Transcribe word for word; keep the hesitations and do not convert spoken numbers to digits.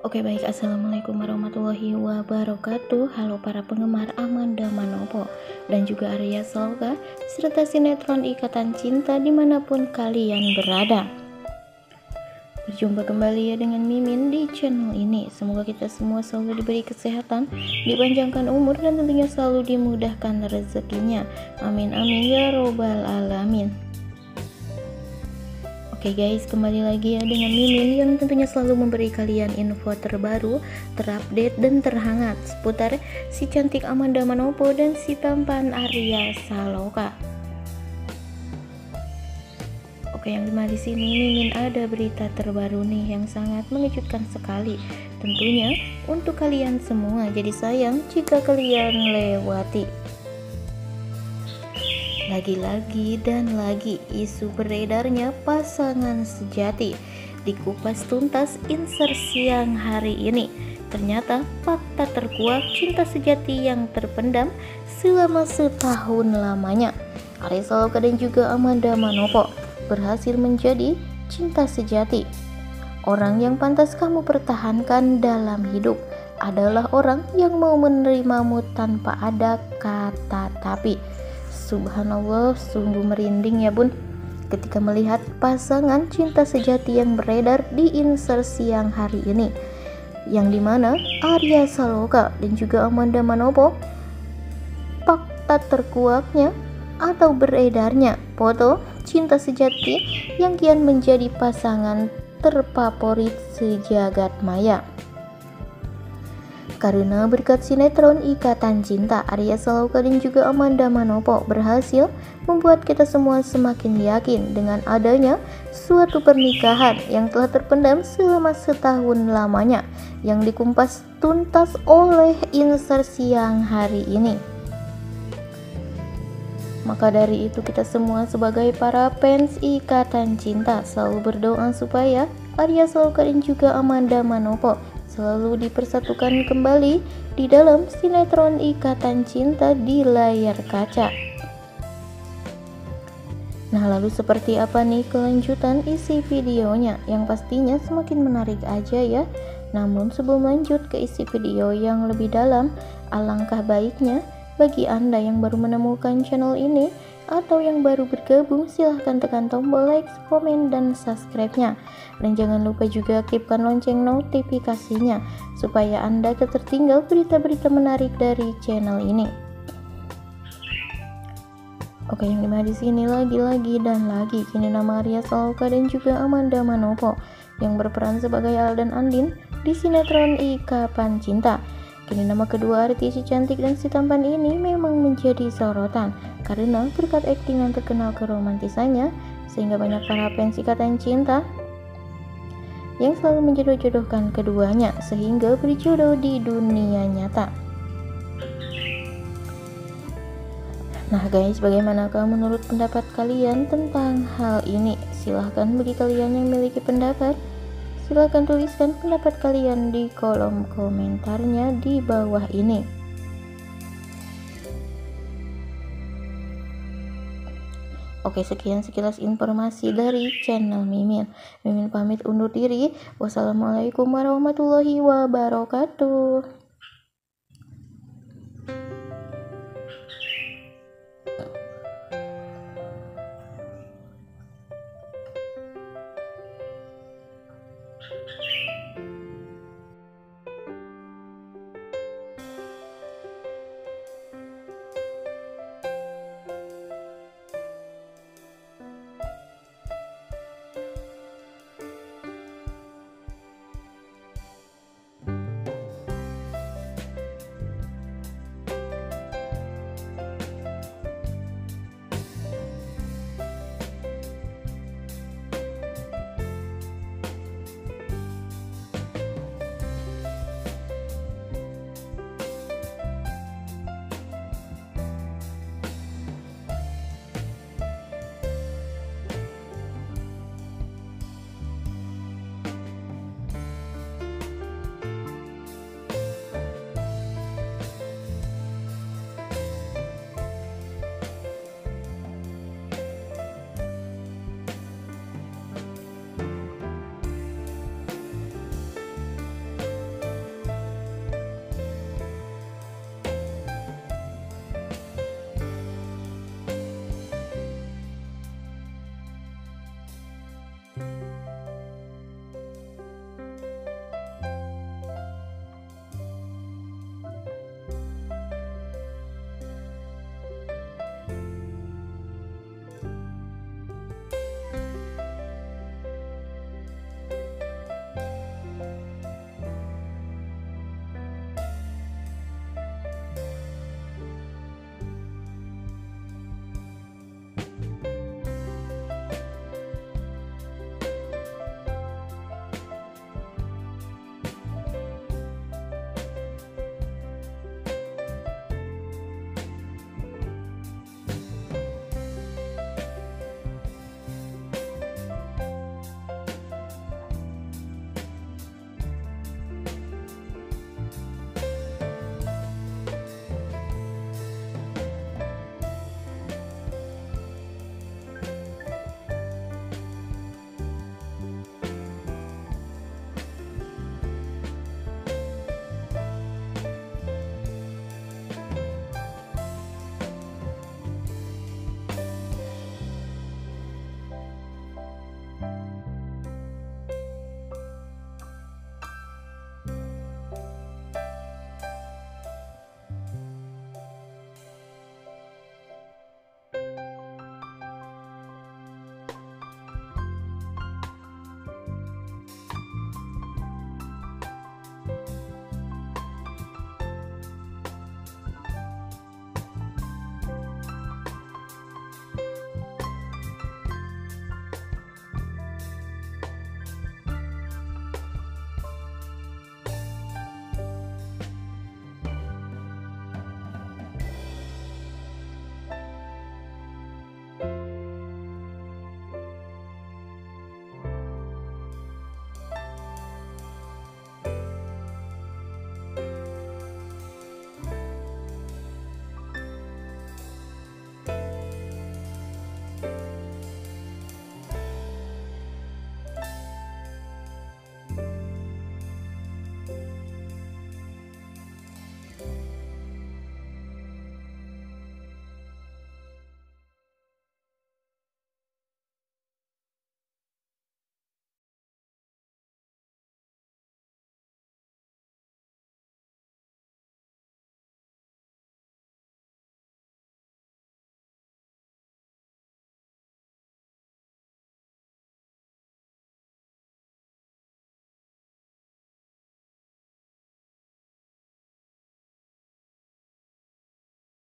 Oke baik, assalamualaikum warahmatullahi wabarakatuh. Halo para penggemar Amanda Manopo dan juga Arya Saloka serta sinetron Ikatan Cinta dimanapun kalian berada. Berjumpa kembali ya dengan Mimin di channel ini. Semoga kita semua selalu diberi kesehatan, dipanjangkan umur, dan tentunya selalu dimudahkan rezekinya. Amin amin ya robbal alamin. Oke guys, kembali lagi ya dengan Mimin yang tentunya selalu memberi kalian info terbaru, terupdate, dan terhangat seputar si cantik Amanda Manopo dan si tampan Arya Saloka. Oke, yang dimana di sini Mimin ada berita terbaru nih yang sangat mengejutkan sekali, tentunya untuk kalian semua. Jadi sayang jika kalian lewati. Lagi-lagi dan lagi isu beredarnya pasangan sejati dikupas tuntas Inser siang hari ini. Ternyata fakta terkuak cinta sejati yang terpendam selama setahun lamanya. Arya Saloka dan juga Amanda Manopo berhasil menjadi cinta sejati. Orang yang pantas kamu pertahankan dalam hidup adalah orang yang mau menerimamu tanpa ada kata tapi. Subhanallah, sungguh merinding ya bun ketika melihat pasangan cinta sejati yang beredar di Inser siang hari ini, yang dimana Arya Saloka dan juga Amanda Manopo, fakta terkuaknya atau beredarnya foto cinta sejati yang kian menjadi pasangan terfavorit sejagat maya. Karena berkat sinetron Ikatan Cinta, Arya Saloka dan juga Amanda Manopo berhasil membuat kita semua semakin yakin dengan adanya suatu pernikahan yang telah terpendam selama setahun lamanya, yang dikumpas tuntas oleh Inser siang hari ini. Maka dari itu kita semua sebagai para fans Ikatan Cinta selalu berdoa supaya Arya Saloka dan juga Amanda Manopo selalu dipersatukan kembali di dalam sinetron Ikatan Cinta di layar kaca. Nah, lalu seperti apa nih kelanjutan isi videonya? Yang pastinya semakin menarik aja ya. Namun sebelum lanjut ke isi video yang lebih dalam, alangkah baiknya bagi Anda yang baru menemukan channel ini atau yang baru bergabung, silahkan tekan tombol like, komen, dan subscribe-nya. Dan jangan lupa juga aktifkan lonceng notifikasinya supaya Anda tak tertinggal berita-berita menarik dari channel ini. Oke, yang dimana di sini lagi-lagi dan lagi kini nama Arya Saloka dan juga Amanda Manopo yang berperan sebagai Al dan Andin di sinetron Ikatan Cinta. Kini nama kedua artis si cantik dan si tampan ini memang menjadi sorotan karena berkat akting yang terkenal keromantisannya, sehingga banyak para fans Ikatan Cinta yang selalu menjodoh-jodohkan keduanya sehingga berjodoh di dunia nyata. Nah guys, bagaimanakah menurut pendapat kalian tentang hal ini? Silahkan bagi kalian yang memiliki pendapat, silahkan tuliskan pendapat kalian di kolom komentarnya di bawah ini. Oke, sekian sekilas informasi dari channel Mimin. Mimin pamit undur diri. Wassalamualaikum warahmatullahi wabarakatuh.